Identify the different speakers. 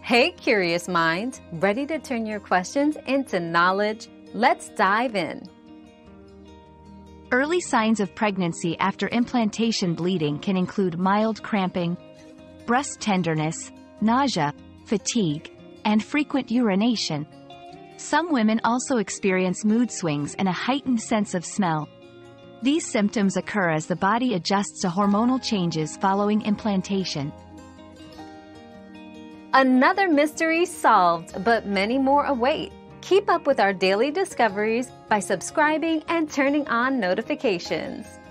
Speaker 1: Hey, curious minds, ready to turn your questions into knowledge? Let's dive in.
Speaker 2: Early signs of pregnancy after implantation bleeding can include mild cramping, breast tenderness, nausea, fatigue, and frequent urination. Some women also experience mood swings and a heightened sense of smell. These symptoms occur as the body adjusts to hormonal changes following implantation.
Speaker 1: Another mystery solved, but many more await. Keep up with our daily discoveries by subscribing and turning on notifications.